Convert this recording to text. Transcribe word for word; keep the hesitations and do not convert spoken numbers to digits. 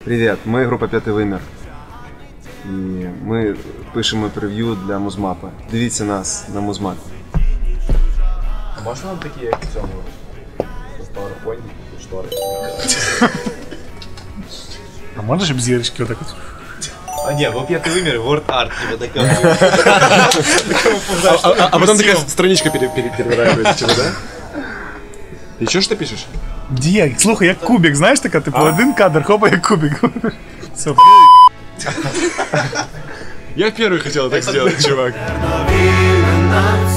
Привіт, ми група П'ятий Вимір. І ми пишемо прев'ю для Музмапа. Дивіться нас на Музмапі. Можна нам такі, як в цьому в PowerPoint, штори? А можна щоб зірочки отак от? А ні, бо П'ятий Вимір, Word Art, типа така. А потом такая страничка переворачивается, да? Ты еще что пишешь? Дія, слухай, як кубик, знаєш, така, типу, один кадр, хопа, як кубик. Все, Я первый хотел так сделать, чувак.